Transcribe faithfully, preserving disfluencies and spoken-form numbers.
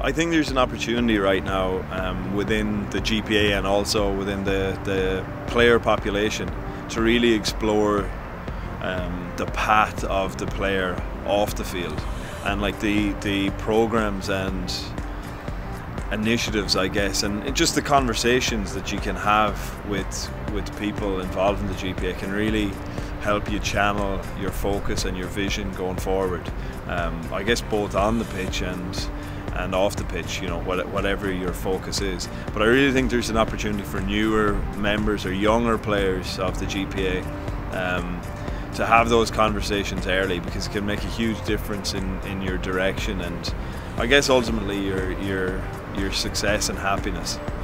I think there's an opportunity right now um, within the G P A and also within the, the player population to really explore um, the path of the player off the field, and like the, the programs and initiatives, I guess, and just the conversations that you can have with with people involved in the G P A can really help you channel your focus and your vision going forward. Um, I guess both on the pitch and and off the pitch, you know, what, whatever your focus is. But I really think there's an opportunity for newer members or younger players of the G P A um, to have those conversations early, because it can make a huge difference in, in your direction and I guess ultimately your your your success and happiness.